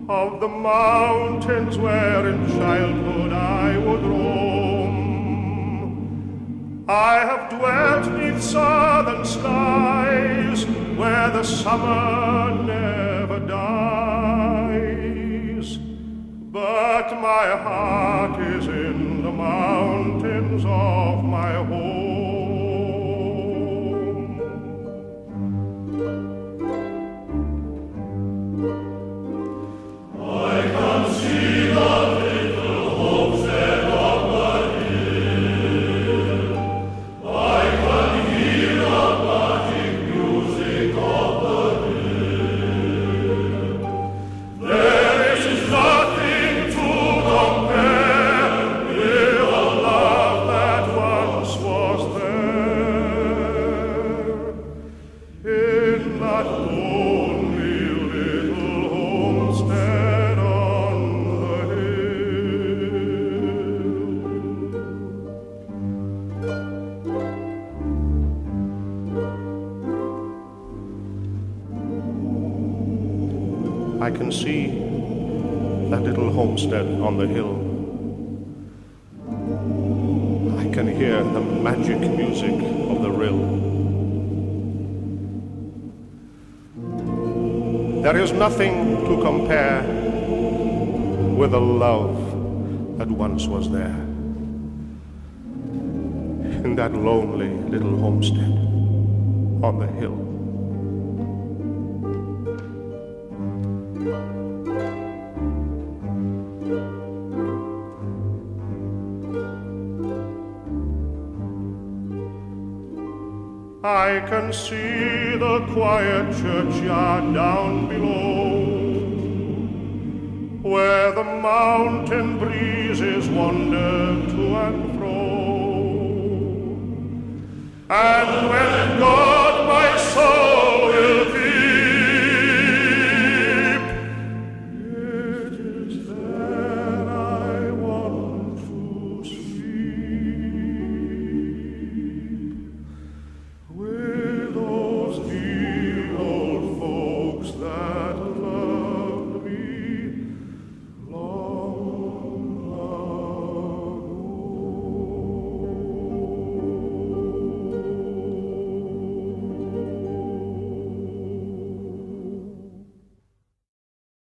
of the mountains where in childhood I would roam. I have dwelt 'neath southern skies where the summer never dies, but my heart is in the mountains of my home. I can see the little homestead on the hill. I can hear the magic music of the hill. There is nothing to compare with the love that once was there in that lonely little homestead on the hill. I can see that little homestead on the hill. I can hear the magic music of the rill. There is nothing to compare with the love that once was there in that lonely little homestead on the hill. I can see the quiet churchyard down below, where the mountain breezes wander to and fro. And when God my soul